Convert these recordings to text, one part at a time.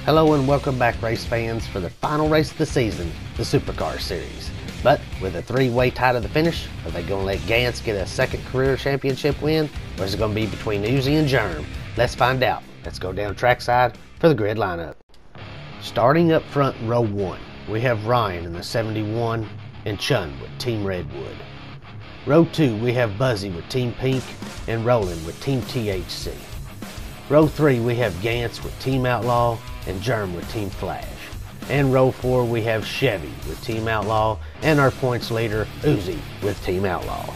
Hello and welcome back, race fans, for the final race of the season, the SuperCar Series. But with a three-way tie to the finish, are they going to let Gantz get a second career championship win, or is it going to be between Uzi and Germ? Let's find out. Let's go down trackside for the grid lineup. Starting up front in row 1, we have Ryan in the 71 and Chun with Team Redwood. Row 2, we have Buzzy with Team Pink and Roland with Team THC. Row 3, we have Gantz with Team Outlaw and Germ with Team Flash. And row 4, we have Chevy with Team Outlaw and our points leader, Uzi, with Team Outlaw.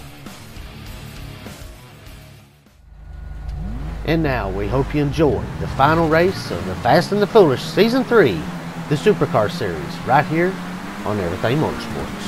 And now, we hope you enjoy the final race of the Fast and the Foolish Season 3, the SuperCar Series, right here on Everything Motorsports.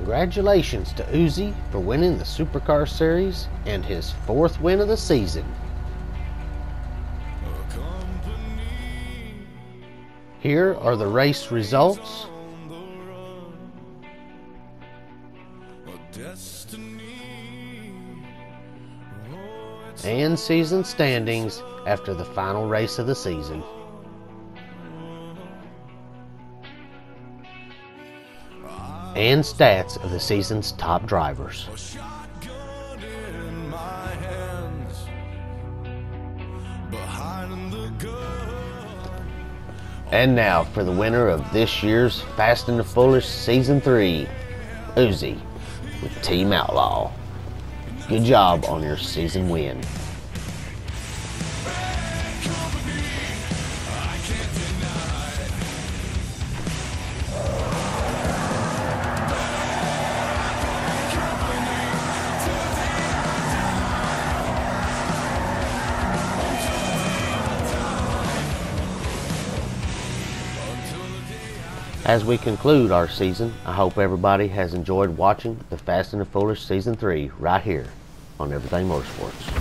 Congratulations to Uzi for winning the SuperCar Series and his 4th win of the season. Here are the race results. And season standings after the final race of the season. And stats of the season's top drivers. And now for the winner of this year's Fast and the Foolish Season 3, Uzi with Team Outlaw. Good job on your season win. As we conclude our season, I hope everybody has enjoyed watching the Fast and the Foolish Season 3 right here on Everything Motorsports.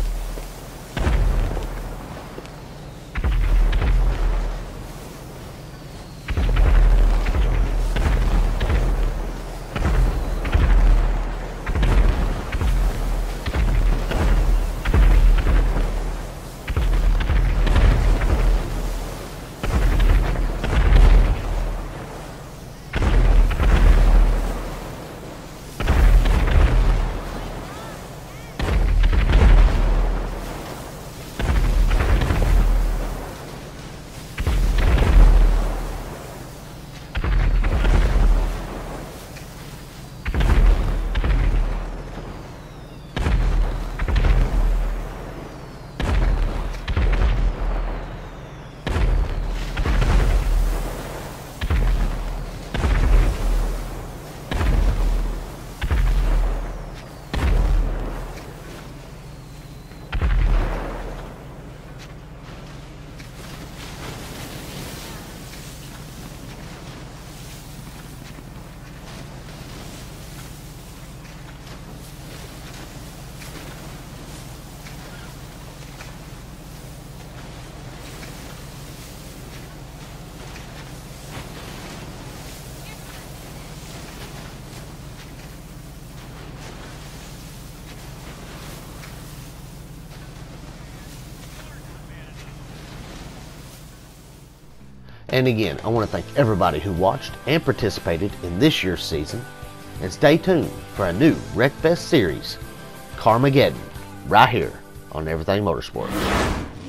And again, I want to thank everybody who watched and participated in this year's season. And stay tuned for a new Wreckfest series, Carmageddon, right here on Everything Motorsports.